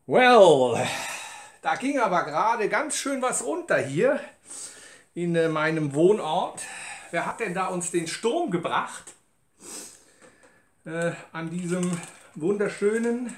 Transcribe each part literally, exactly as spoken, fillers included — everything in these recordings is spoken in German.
Well, da ging aber gerade ganz schön was runter hier in äh, meinem Wohnort. Wer hat denn da uns den Sturm gebracht? Äh, an diesem wunderschönen,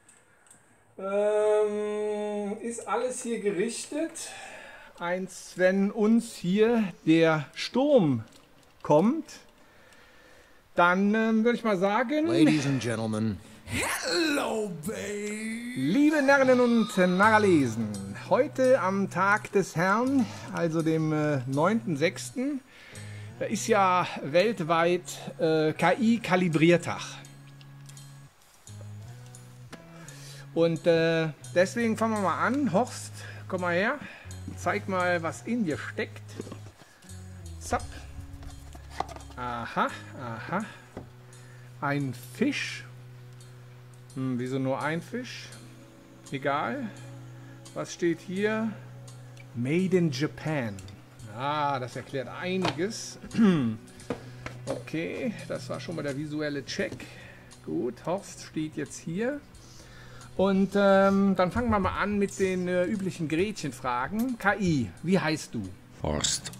ähm, ist alles hier gerichtet. Eins, wenn uns hier der Sturm kommt, dann ähm, würde ich mal sagen, Ladies and gentlemen. Hello, babe. Liebe Narren und Narralesen, heute am Tag des Herrn, also dem äh, neunten sechsten, da ist ja weltweit äh, K I-Kalibriertag. Und äh, deswegen fangen wir mal an. Horst, komm mal her. Zeig mal, was in dir steckt. Zapp. Aha, aha. Ein Fisch. Hm, wieso nur ein Fisch? Egal. Was steht hier? Made in Japan. Ah, das erklärt einiges. Okay, das war schon mal der visuelle Check. Gut, Horst steht jetzt hier. Und ähm, dann fangen wir mal an mit den äh, üblichen Gretchenfragen. K I, wie heißt du? Horst.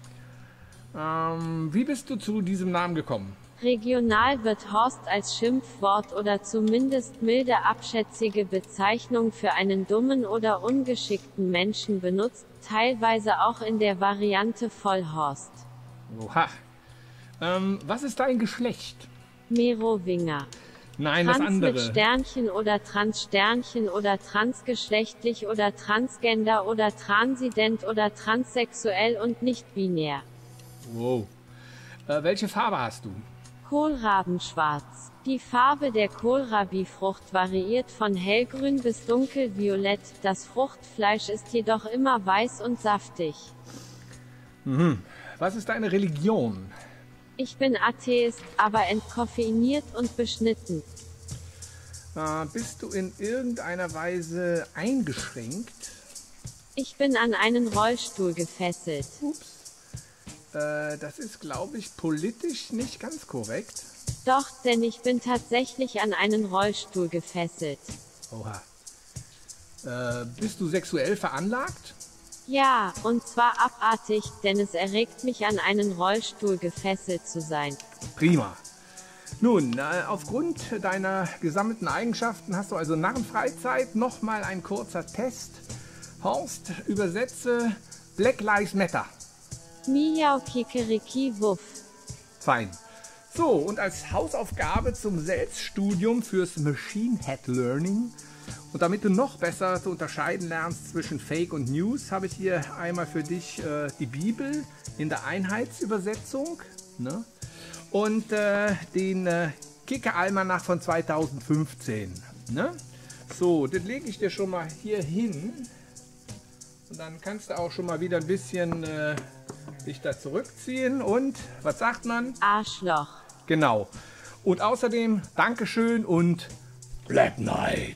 Ähm, wie bist du zu diesem Namen gekommen? Regional wird Horst als Schimpfwort oder zumindest milde abschätzige Bezeichnung für einen dummen oder ungeschickten Menschen benutzt, teilweise auch in der Variante Vollhorst. Oha. Ähm, was ist dein Geschlecht? Merowinger. Nein, das Trans andere. mit Sternchen oder Transsternchen oder transgeschlechtlich oder transgender oder transident oder transsexuell und nicht binär. Wow. Äh, welche Farbe hast du? Kohlrabenschwarz. Die Farbe der Kohlrabi-Frucht variiert von hellgrün bis dunkelviolett, das Fruchtfleisch ist jedoch immer weiß und saftig. Mhm. Was ist deine Religion? Ich bin Atheist, aber entkoffeiniert und beschnitten. Äh, bist du in irgendeiner Weise eingeschränkt? Ich bin an einen Rollstuhl gefesselt. Ups. Äh, das ist, glaube ich, politisch nicht ganz korrekt. Doch, denn ich bin tatsächlich an einen Rollstuhl gefesselt. Oha. Äh, bist du sexuell veranlagt? Ja, und zwar abartig, denn es erregt mich, an einen Rollstuhl gefesselt zu sein. Prima. Nun, äh, aufgrund deiner gesammelten Eigenschaften hast du also Narrenfreizeit. Nochmal ein kurzer Test. Horst, übersetze Black Lives Matter. Miau Kikeriki Wuff. Fein. So, und als Hausaufgabe zum Selbststudium fürs Machine Head Learning und damit du noch besser zu unterscheiden lernst zwischen Fake und News, habe ich hier einmal für dich äh, die Bibel in der Einheitsübersetzung, ne? Und äh, den äh, Kicker-Almanach von zweitausendfünfzehn. Ne? So, das lege ich dir schon mal hier hin. Und dann kannst du auch schon mal wieder ein bisschen äh, dich da zurückziehen. Und was sagt man? Arschloch. Genau. Und außerdem Dankeschön und Black Knight.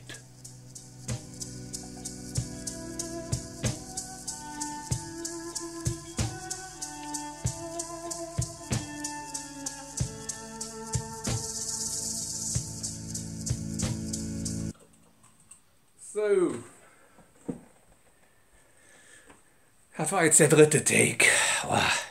So. Das war jetzt der dritte Take. Wow.